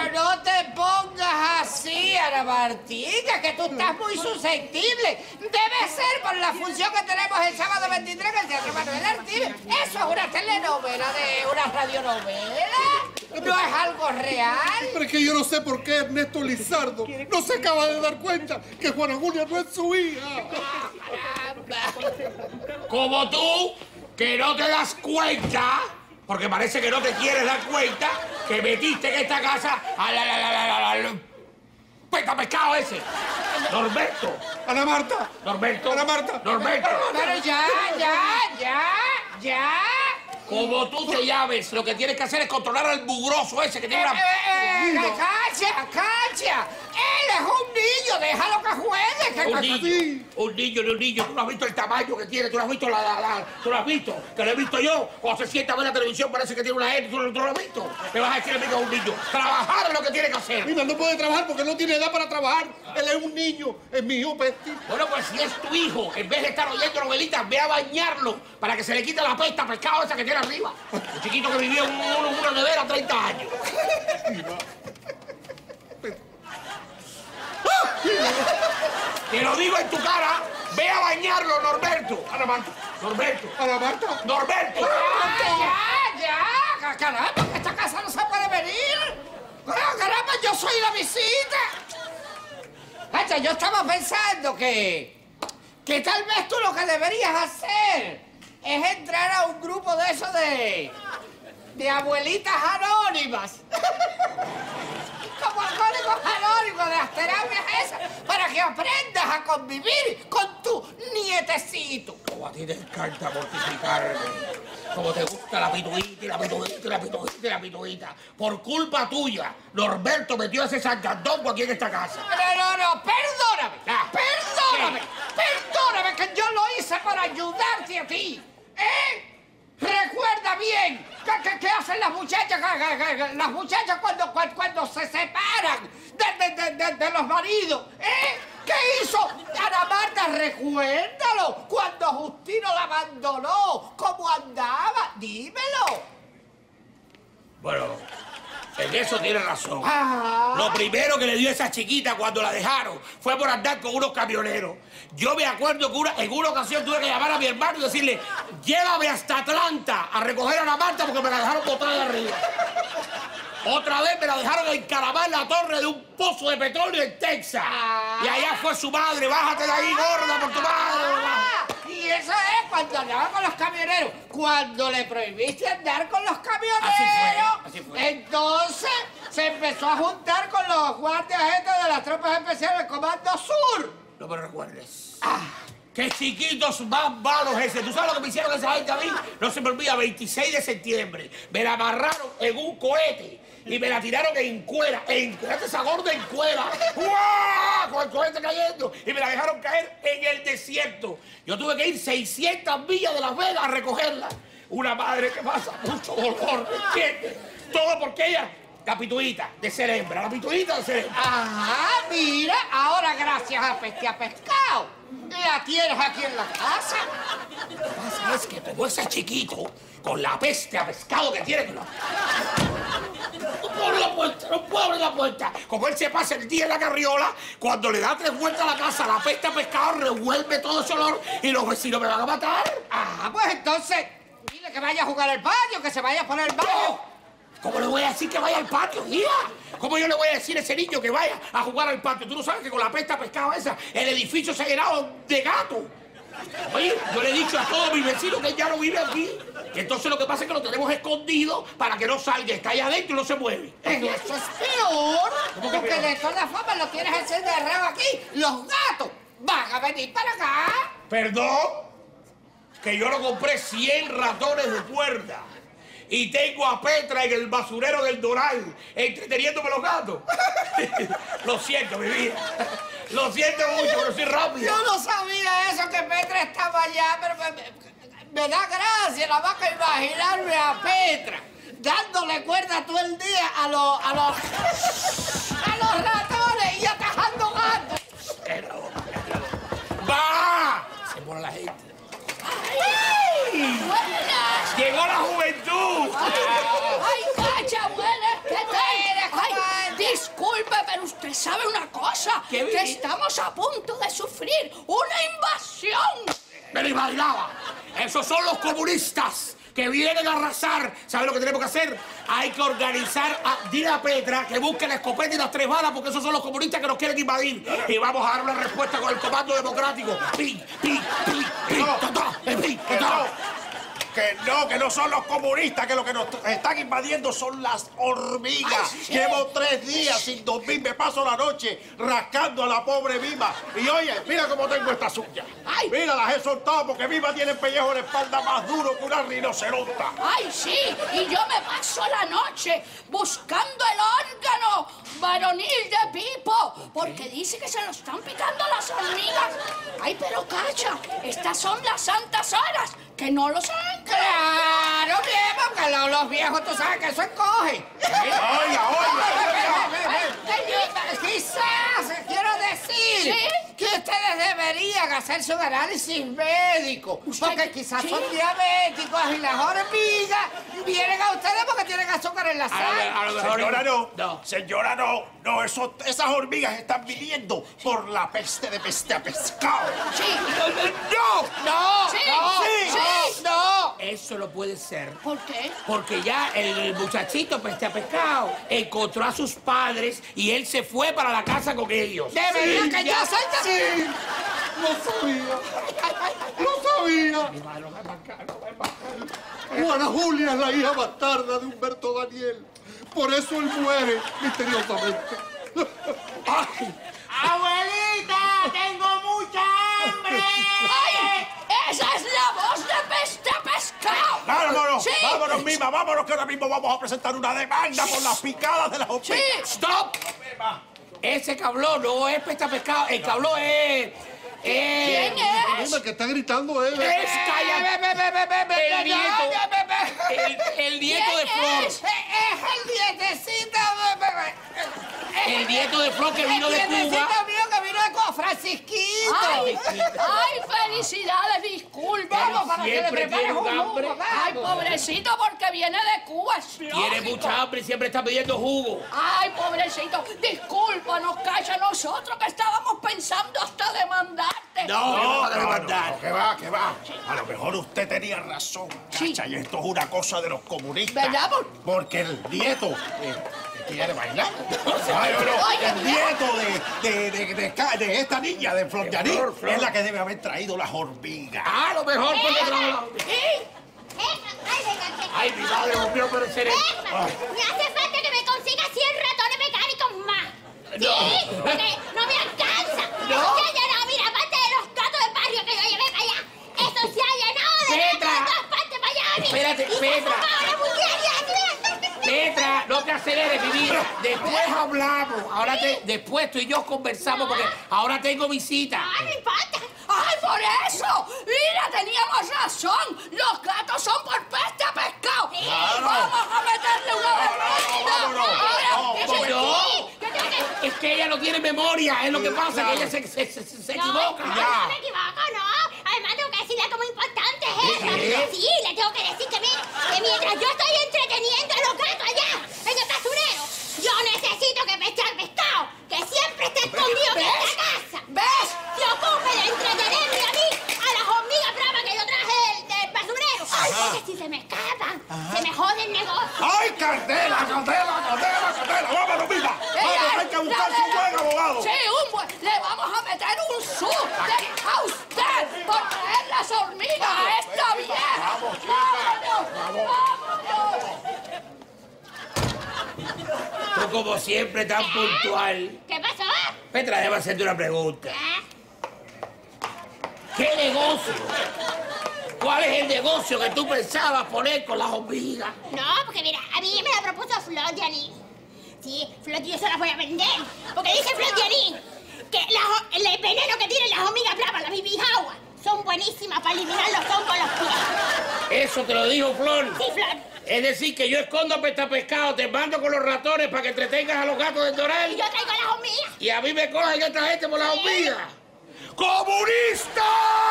Pero no te pongas así, Ana Martica, que tú estás muy susceptible. Debe ser por la función que tenemos el sábado 23 en el Teatro Manuel Artiles. Eso es una telenovela de una radionovela. ¿No es algo real? Pero es que yo no sé por qué Ernesto Lizardo no se acaba de dar cuenta que Juana Julia no es su hija. Como tú, que no te das cuenta, porque parece que no te quieres dar cuenta, que metiste en esta casa al pescado ese. Norberto. Ana Marta. Norberto. Ana Marta. Norberto. Pero ya. Como tú te llames, lo que tienes que hacer es controlar al mugroso ese que tiene una... ¡Cacha! Él es un niño, déjalo que juegue. Un niño. Tú no has visto el tamaño que tiene, tú no has visto tú lo has visto, que lo he visto yo. Cuando se sienta a ver la televisión parece que tiene una N, tú no lo has visto. Me vas a decir a mí que es un niño. Trabajar es lo que tiene que hacer. Mira, no puede trabajar porque no tiene edad para trabajar. Él es un niño, es mi hijo, Pesti. Bueno, pues si es tu hijo, en vez de estar oyendo novelitas, ve a bañarlo para que se le quite la pesta pescado esa que tiene arriba. Un chiquito que vivió en una nevera 30 años. Te lo digo en tu cara, ve a bañarlo, Norberto. Ana Marta. Norberto. Ana Marta. Norberto. ¡Ya! ¡Caramba, que esta casa no se puede venir! ¡Caramba, yo soy la visita! Cacha, yo estaba pensando que tal vez tú lo que deberías hacer es entrar a un grupo de esos de abuelitas anónimas. Como alcohólicos anónimos de las terapias esas, para que aprendas a convivir con tu nietecito. Como a ti te encanta mortificarme. Como te gusta la pituita y la pituita y la pituita y la pituita. Por culpa tuya, Norberto metió ese sangandongo aquí en esta casa. No, perdóname. Perdóname. ¿Qué? Perdóname que yo lo hice para ayudarte a ti. Recuerda bien ¿qué hacen las muchachas? Las muchachas cuando se separan de los maridos. ¿Qué hizo Ana Marta? Recuérdalo. Cuando Justino la abandonó, ¿cómo andaba? Dímelo. Bueno, en eso tiene razón. Ah. Lo primero que le dio a esa chiquita cuando la dejaron fue por andar con unos camioneros. Yo me acuerdo que en una ocasión tuve que llamar a mi hermano y decirle, llévame hasta Atlanta a recoger a Ana Marta porque me la dejaron botada de arriba. Otra vez me la dejaron encaramar en la torre de un pozo de petróleo en Texas. Y allá fue su madre, bájate de ahí, gorda, por tu madre. Y eso es cuando andaba con los camioneros. Cuando le prohibiste andar con los camioneros. Así fue. Entonces se empezó a juntar con los guardias estos de las tropas especiales del Comando Sur. No me recuerdes. ¡Qué chiquitos más malos ese! ¿Tú sabes lo que me hicieron esa gente a mí? No se me olvida, 26 de septiembre. Me la amarraron en un cohete y me la tiraron en cuera. Esa gorda en cuera. ¡Uah! Con el cohete cayendo. Y me la dejaron caer en el desierto. Yo tuve que ir 600 millas de Las Vegas a recogerla. Una madre que pasa mucho dolor, ¿me entiendes? Todo porque ella... La pituita de ser hembra, la pituita de ser hembra. Ajá, mira, ahora gracias a Pescado, la tienes aquí en la casa. Lo que pasa es que como ese chiquito, con la peste a pescado que tiene... No puedo abrir la puerta, no puedo abrir la puerta. Como él se pasa el día en la carriola, cuando le da 3 vueltas a la casa, la peste a pescado revuelve todo ese olor y los vecinos me van a matar. Ah, pues entonces, dile que vaya a jugar al patio, que se vaya a poner el baño. ¡No! ¿Cómo le voy a decir que vaya al patio, hija? ¿Cómo yo le voy a decir a ese niño que vaya a jugar al patio? Tú no sabes que con la pesta pescado esa, el edificio se ha llenado de gatos. Oye, yo le he dicho a todos mis vecinos que él ya no vive aquí. Y entonces lo que pasa es que lo tenemos escondido para que no salga. Está allá adentro y no se mueve. Eso es peor, porque de todas formas lo tienes encerrado aquí. Los gatos van a venir para acá. Perdón, que yo lo compré 100 ratones de cuerda. Y tengo a Petra en el basurero del Doral, entreteniéndome los gatos. Lo siento, mi vida. Lo siento mucho, pero soy rápido. Yo no sabía eso, que Petra estaba allá, pero me da gracia nada más que imaginarme a Petra dándole cuerda todo el día a los ratones y atajando gatos. ¡Va! Se pone la gente. ¡Buenas! ¡Llegó la juventud! ¡Ay, cacha, buena! ¿Qué tal? ¡Ay, ¿Qué? estamos a punto de sufrir una invasión. Me lo imaginaba. Esos son los comunistas que vienen a arrasar. ¿Sabes lo que tenemos que hacer? Hay que organizar. Dile a Petra que busque la escopeta y las 3 balas porque esos son los comunistas que nos quieren invadir. Y vamos a dar una respuesta con el comando democrático. ¡Pin, pin, pin, pin, Que no son los comunistas, que lo que nos están invadiendo son las hormigas. Ay, sí. Llevo 3 días sin dormir, me paso la noche rascando a la pobre Viva. Y oye, mira cómo tengo estas uñas. Ay. Mira, las he soltado porque Viva tiene el pellejo de la espalda más duro que una rinoceronta. ¡Ay, sí! Y yo me paso la noche buscando el órgano varonil de Pipo, porque dice que se lo están picando las hormigas. ¡Ay, pero cacha! Estas son las santas horas, que no lo saben. Claro, bien, porque los viejos, tú sabes que eso encoge. Oiga. Quizás, quiero decir ¿Sí? que ustedes deberían hacerse un análisis médico, porque quizás son diabéticos y las hormigas vienen a ustedes porque tienen azúcar en la sangre. A lo mejor. Señora, no, esas hormigas están viniendo por la peste de peste a pescado. Sí. No, Sí, no. Eso no puede ser. ¿Por qué? Porque ya el muchachito peste a pescado encontró a sus padres y él se fue para la casa con ellos. De verdad que yo soy Sí, lo sabía. Juana Julia es la hija bastarda de Humberto Daniel. Por eso él muere misteriosamente. ¡Abuelita, tengo mucha hambre! ¡Ay! ¡Esa es la voz de peste a pescado! Vámonos, Sí. vámonos, Mima, vámonos, que ahora mismo vamos a presentar una demanda por las picadas de las hormigas. Sí. ¡Stop! Ese cablón no es peste a pescado, el cablón es... ¿Quién es? Dime que está gritando él. Es el nieto de Flor. Es el dietecito. El nieto de Flor que vino de Cuba. El dietecito mío que vino de Cuba, Francisquito. ¡Ay, felicidades! Disculpa. Vamos, para que le Siempre prepares tiene un un hambre. jugo, Ay, vamos. pobrecito, porque viene de Cuba. Es Tiene lógico. mucha hambre y siempre está pidiendo jugo. Ay, pobrecito, discúlpanos, Cacha, nosotros que estábamos pensando hasta demandarte. No, para demandar. Que va. A lo mejor usted tenía razón, Sí. Cacha, y esto es una cosa de los comunistas. ¿Verdad? Porque el nieto que quiere bailar. Ay, Oye, el nieto de esta niña, de Flor Yaní, Flor. es la que debe haber traído las hormigas. A lo mejor porque Sí. ¡Ay, venga! Ay, mi madre volvió a perecer. Me hace falta que me consiga 100 ratones mecánicos más. Sí, porque no me alcanza. Eso se ha llenado, mira, aparte de los gatos de barrio que yo llevé para allá. Eso se ha llenado de Petra. gatos de todas partes para allá. Espérate, Petra. Petra, no te aceleres, mi vida. Después hablamos. Después tú y yo conversamos porque ahora tengo visita. Ay, no importa. ¡Ay, por eso! ¡Mira, teníamos razón! ¡Los gatos son por peste a pescado! ¡Vamos a meterle una demanda! Ahora, no, Sí, yo tengo que... Es que ella no tiene memoria, es lo que pasa, que ella se equivoca. No me equivoco, no. Además, tengo que decirle algo muy importante es eso. ¿Qué? Sí, le tengo que decir que mientras yo estoy entreteniendo a los gatos allá, en el basurero, yo necesito que Peste al Pescado, que siempre está escondido en esta casa, ¿Ves? se ocupe de entretenerme a mí, a las hormigas bravas que yo traje del basurero. Ay, porque si se me escapan, se me jode el negocio. ¡Ay, Candela! ¡Vámonos, Mima! ¡Vamos, hay que buscar un buen abogado! Sí, le vamos a meter un suste a usted por traer las hormigas a esta vieja. ¡Vámonos! Tú como siempre tan puntual. ¿Qué pasó? Petra, déjame hacerte una pregunta. ¿Qué negocio? ¿Cuál es el negocio que tú pensabas poner con las hormigas? No, porque mira, a mí me la propuso Flor Yaní. Sí, Flor, yo se las voy a vender. Porque dice Flor Yaní que el veneno que tienen las hormigas bravas, las bibijaguas, son buenísimas para eliminar los hongos con los pies. Eso te lo dijo Flor. Sí, Flor. Es decir, que yo escondo a Peste a Pescado, te mando con los ratones para que entretengas a los gatos del Y Doral. yo traigo las hormigas. Y a mí me cogen esta gente por las hormigas. ¡Comunista!